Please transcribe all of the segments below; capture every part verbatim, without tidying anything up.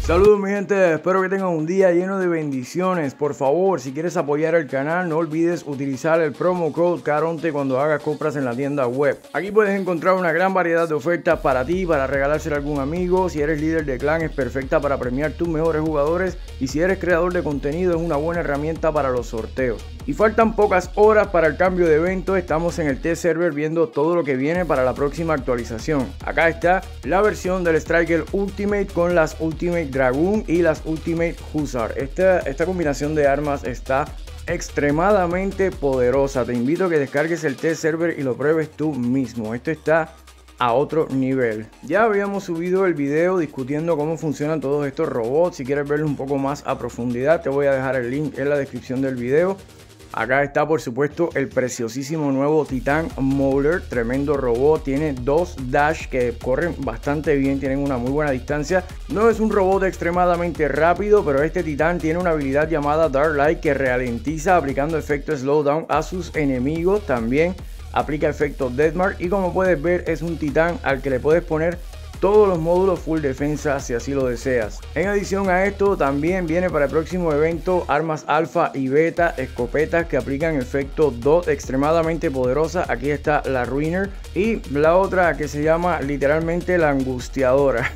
Saludos mi gente, espero que tengan un día lleno de bendiciones. Por favor, si quieres apoyar el canal, no olvides utilizar el promo code Caronte cuando hagas compras en la tienda web. Aquí puedes encontrar una gran variedad de ofertas para ti, para regalárselo a algún amigo. Si eres líder de clan, es perfecta para premiar tus mejores jugadores. Y si eres creador de contenido, es una buena herramienta para los sorteos. Y faltan pocas horas para el cambio de evento. Estamos en el test server viendo todo lo que viene para la próxima actualización. Acá está la versión del Striker Ultimate con las Ultimate Dragoon y las Ultimate Hussar. Esta, esta combinación de armas está extremadamente poderosa. Te invito a que descargues el test server y lo pruebes tú mismo. Esto está a otro nivel. Ya habíamos subido el video discutiendo cómo funcionan todos estos robots. Si quieres verlo un poco más a profundidad, te voy a dejar el link en la descripción del video. Acá está por supuesto el preciosísimo nuevo Titan Mauler, tremendo robot, tiene dos dash que corren bastante bien, tienen una muy buena distancia. No es un robot extremadamente rápido, pero este Titán tiene una habilidad llamada Dark Light que ralentiza aplicando efecto slowdown a sus enemigos. También aplica efecto Deathmark y como puedes ver es un Titán al que le puedes poner todos los módulos full defensa si así lo deseas. En adición a esto también viene para el próximo evento armas alfa y beta, escopetas que aplican efecto dot extremadamente poderosa. Aquí está la Ruiner y la otra que se llama literalmente la Angustiadora.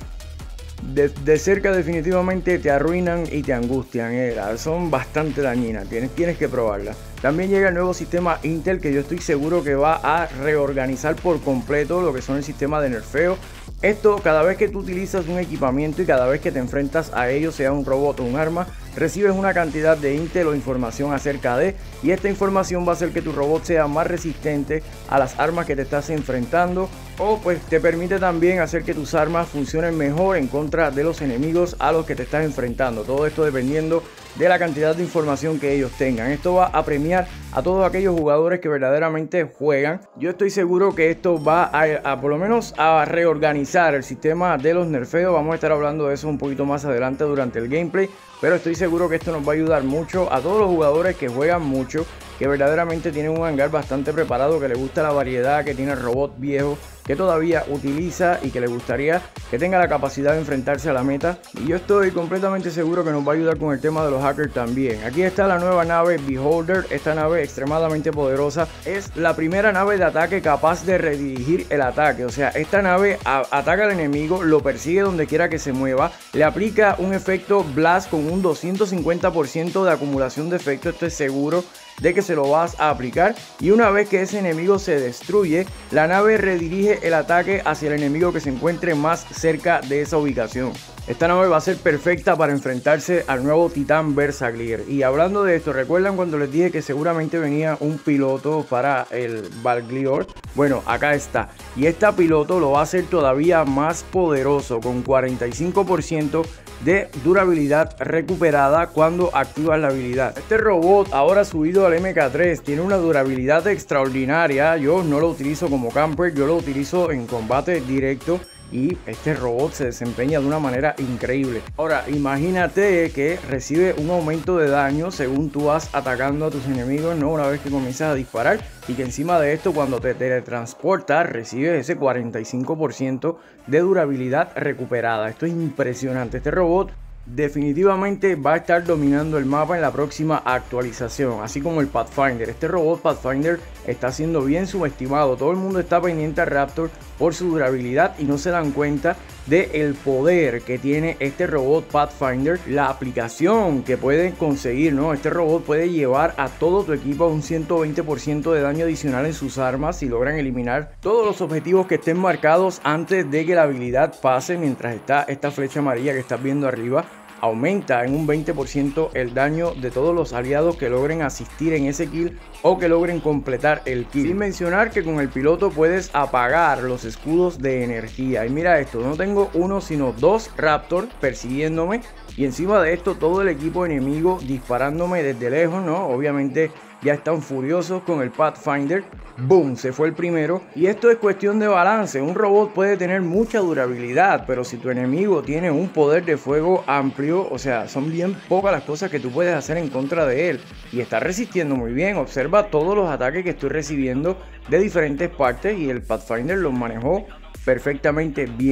De, de cerca definitivamente te arruinan y te angustian, eh. Son bastante dañinas, tienes, tienes que probarlas. También llega el nuevo sistema Intel que yo estoy seguro que va a reorganizar por completo lo que son el sistema de nerfeo. Esto cada vez que tú utilizas un equipamiento y cada vez que te enfrentas a ello, sea un robot o un arma, recibes una cantidad de Intel o información acerca de, y esta información va a hacer que tu robot sea más resistente a las armas que te estás enfrentando, o pues te permite también hacer que tus armas funcionen mejor en contra de los enemigos a los que te estás enfrentando. Todo esto dependiendo de la cantidad de información que ellos tengan. Esto va a premiar a todos aquellos jugadores que verdaderamente juegan. Yo estoy seguro que esto va a, a por lo menos a reorganizar el sistema de los nerfeos. Vamos a estar hablando de eso un poquito más adelante durante el gameplay, pero estoy seguro que esto nos va a ayudar mucho a todos los jugadores que juegan mucho, que verdaderamente tienen un hangar bastante preparado, que les gusta la variedad, que tiene el robot viejo que todavía utiliza y que le gustaría que tenga la capacidad de enfrentarse a la meta. Y yo estoy completamente seguro que nos va a ayudar con el tema de los hackers también. Aquí está la nueva nave Beholder. Esta nave extremadamente poderosa, es la primera nave de ataque capaz de redirigir el ataque. O sea, esta nave a ataca al enemigo, lo persigue donde quiera que se mueva, le aplica un efecto blast con un doscientos cincuenta por ciento de acumulación de efecto. Esto es seguro de que se lo vas a aplicar, y una vez que ese enemigo se destruye, la nave redirige el ataque hacia el enemigo que se encuentre más cerca de esa ubicación. Esta nave va a ser perfecta para enfrentarse al nuevo Titán Bersaglier. Y hablando de esto, ¿recuerdan cuando les dije que seguramente venía un piloto para el Bersaglier? Bueno, acá está. Y este piloto lo va a hacer todavía más poderoso, con cuarenta y cinco por ciento de durabilidad recuperada cuando activas la habilidad. Este robot ahora subido al M K tres tiene una durabilidad extraordinaria. Yo no lo utilizo como camper, yo lo utilizo en combate directo y este robot se desempeña de una manera increíble. Ahora imagínate que recibe un aumento de daño según tú vas atacando a tus enemigos, ¿no? Una vez que comienzas a disparar, y que encima de esto cuando te teletransportas recibes ese cuarenta y cinco por ciento de durabilidad recuperada. Esto es impresionante. Este robot definitivamente va a estar dominando el mapa en la próxima actualización, así como el Pathfinder. Este robot Pathfinder está siendo bien subestimado. Todo el mundo está pendiente a Raptor por su durabilidad y no se dan cuenta del poder que tiene este robot Pathfinder, la aplicación que pueden conseguir, ¿no? Este robot puede llevar a todo tu equipo a un ciento veinte por ciento de daño adicional en sus armas si logran eliminar todos los objetivos que estén marcados antes de que la habilidad pase. Mientras está esta flecha amarilla que estás viendo arriba, aumenta en un veinte por ciento el daño de todos los aliados que logren asistir en ese kill o que logren completar el kill. Sin mencionar que con el piloto puedes apagar los escudos de energía. Y mira esto, no tengo uno sino dos Raptor persiguiéndome, y encima de esto todo el equipo enemigo disparándome desde lejos, ¿no? Obviamente ya están furiosos con el Pathfinder. Boom, se fue el primero. Y esto es cuestión de balance. Un robot puede tener mucha durabilidad, pero si tu enemigo tiene un poder de fuego amplio, o sea, son bien pocas las cosas que tú puedes hacer en contra de él. Y está resistiendo muy bien. Observa todos los ataques que estoy recibiendo de diferentes partes y el Pathfinder los manejó perfectamente bien.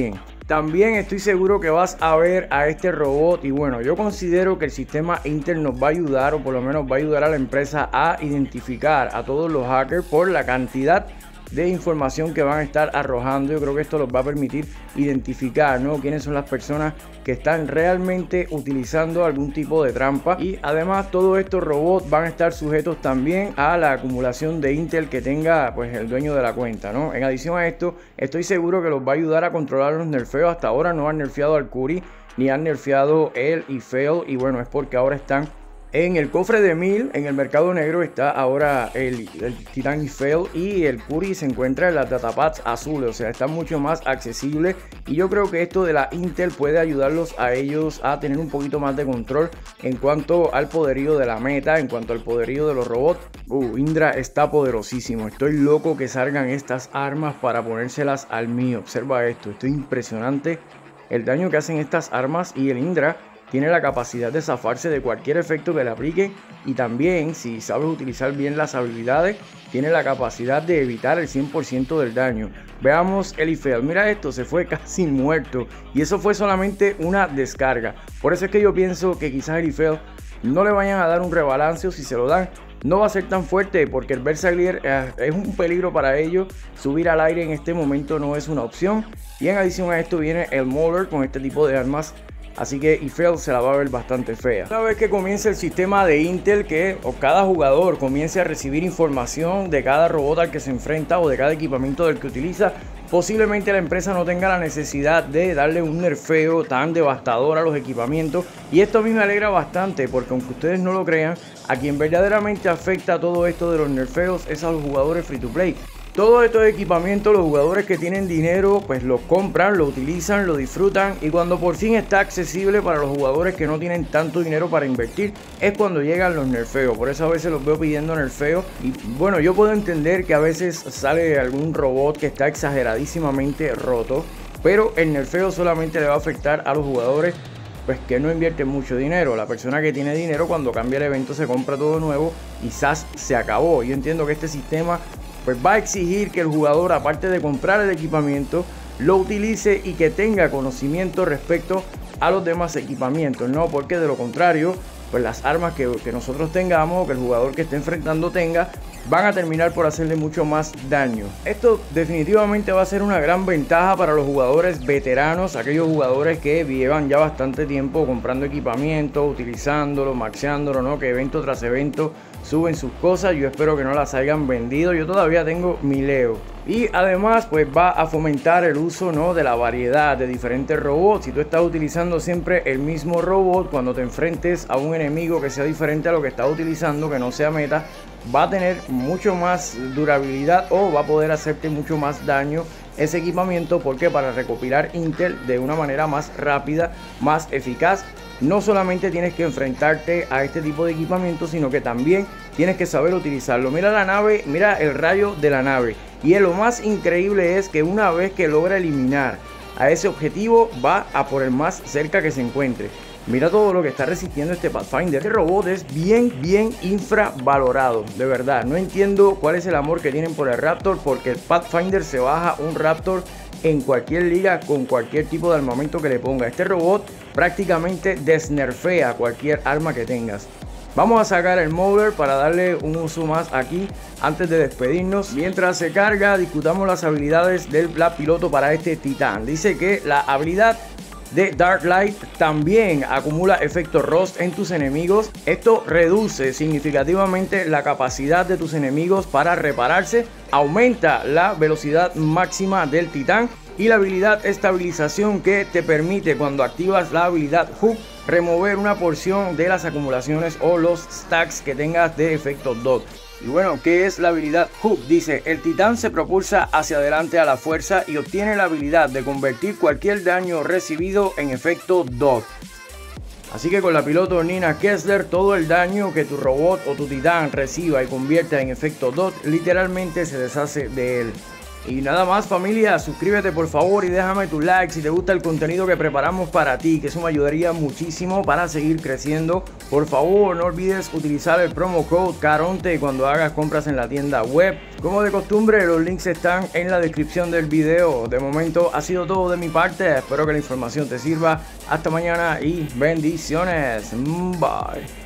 También estoy seguro que vas a ver a este robot y bueno, yo considero que el sistema Intel nos va a ayudar, o por lo menos va a ayudar a la empresa a identificar a todos los hackers por la cantidad de información que van a estar arrojando. Yo creo que esto los va a permitir identificar, ¿no?, quiénes son las personas que están realmente utilizando algún tipo de trampa. Y además todos estos robots van a estar sujetos también a la acumulación de Intel que tenga pues el dueño de la cuenta, ¿no? En adición a esto, estoy seguro que los va a ayudar a controlar los nerfeos. Hasta ahora no han nerfeado al Curry ni han nerfeado el E-Fail, y bueno, es porque ahora están en el cofre de mil. En el mercado negro está ahora el, el Titan E-Fail, y el Curry se encuentra en las datapads azules, o sea, está mucho más accesible. Y yo creo que esto de la Intel puede ayudarlos a ellos a tener un poquito más de control en cuanto al poderío de la meta, en cuanto al poderío de los robots. Uh, Indra está poderosísimo. Estoy loco que salgan estas armas para ponérselas al mío. Observa esto, esto es impresionante el daño que hacen estas armas, y el Indra tiene la capacidad de zafarse de cualquier efecto que le aplique, y también, si sabes utilizar bien las habilidades, tiene la capacidad de evitar el cien por ciento del daño. Veamos el E-Fail. Mira esto, se fue casi muerto, y eso fue solamente una descarga. Por eso es que yo pienso que quizás el E-Fail no le vayan a dar un rebalance, o si se lo dan, no va a ser tan fuerte, porque el Berserker eh, es un peligro para ellos. Subir al aire en este momento no es una opción, y en adición a esto viene el Mauler con este tipo de armas. Así que E-Fail se la va a ver bastante fea. Una vez que comience el sistema de Intel, que o cada jugador comience a recibir información de cada robot al que se enfrenta o de cada equipamiento del que utiliza, posiblemente la empresa no tenga la necesidad de darle un nerfeo tan devastador a los equipamientos. Y esto a mí me alegra bastante, porque aunque ustedes no lo crean, a quien verdaderamente afecta todo esto de los nerfeos es a los jugadores free to play. Todos estos equipamientos, los jugadores que tienen dinero pues los compran, lo utilizan, lo disfrutan, y cuando por fin está accesible para los jugadores que no tienen tanto dinero para invertir, es cuando llegan los nerfeos. Por eso a veces los veo pidiendo nerfeos, y bueno, yo puedo entender que a veces sale algún robot que está exageradísimamente roto, pero el nerfeo solamente le va a afectar a los jugadores pues que no invierten mucho dinero. La persona que tiene dinero, cuando cambia el evento, se compra todo nuevo y ¡zas! Se acabó. Yo entiendo que este sistema pues va a exigir que el jugador, aparte de comprar el equipamiento, lo utilice y que tenga conocimiento respecto a los demás equipamientos, ¿no? Porque de lo contrario, pues las armas que, que nosotros tengamos, o que el jugador que esté enfrentando tenga, van a terminar por hacerle mucho más daño. Esto definitivamente va a ser una gran ventaja para los jugadores veteranos, aquellos jugadores que llevan ya bastante tiempo comprando equipamiento, utilizándolo, maxeándolo, ¿no? Que evento tras evento suben sus cosas. Yo espero que no las hayan vendido. Yo todavía tengo mi Leo. Y además pues va a fomentar el uso, ¿no?, de la variedad de diferentes robots. Si tú estás utilizando siempre el mismo robot, cuando te enfrentes a un enemigo que sea diferente a lo que estás utilizando, que no sea meta, va a tener mucho más durabilidad, o va a poder hacerte mucho más daño ese equipamiento, porque para recopilar Intel de una manera más rápida, más eficaz, no solamente tienes que enfrentarte a este tipo de equipamiento, sino que también tienes que saber utilizarlo. Mira la nave, mira el rayo de la nave. Y lo más increíble es que una vez que logra eliminar a ese objetivo, va a por el más cerca que se encuentre. Mira todo lo que está resistiendo este Pathfinder. Este robot es bien, bien infravalorado. De verdad, no entiendo cuál es el amor que tienen por el Raptor, porque el Pathfinder se baja un Raptor en cualquier liga con cualquier tipo de armamento que le ponga. Este robot prácticamente desnerfea cualquier arma que tengas. Vamos a sacar el Mauler para darle un uso más aquí antes de despedirnos. Mientras se carga, discutamos las habilidades del Black Piloto para este titán. Dice que la habilidad de Dark Light también acumula efecto Rust en tus enemigos. Esto reduce significativamente la capacidad de tus enemigos para repararse, aumenta la velocidad máxima del titán, y la habilidad Estabilización, que te permite, cuando activas la habilidad Hook, remover una porción de las acumulaciones o los stacks que tengas de efecto Dot. Y bueno, ¿qué es la habilidad Hook? Dice: el titán se propulsa hacia adelante a la fuerza y obtiene la habilidad de convertir cualquier daño recibido en efecto Dot. Así que con la piloto Nina Kessler, todo el daño que tu robot o tu titán reciba y convierta en efecto Dot, literalmente se deshace de él. Y nada más, familia, suscríbete por favor y déjame tu like si te gusta el contenido que preparamos para ti, que eso me ayudaría muchísimo para seguir creciendo. Por favor, no olvides utilizar el promo code Caronte cuando hagas compras en la tienda web. Como de costumbre, los links están en la descripción del video. De momento ha sido todo de mi parte, espero que la información te sirva. Hasta mañana y bendiciones. Bye.